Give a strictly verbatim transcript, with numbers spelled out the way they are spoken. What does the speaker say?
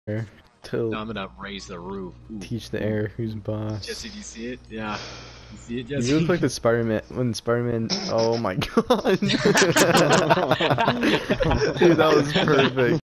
To Now I'm gonna raise the roof. Ooh. teach the air who's boss. Jesse, do you see it? Yeah. You see it, You Jesse? look like the Spider-Man when Spider-Man. Oh my god. Dude, that was perfect.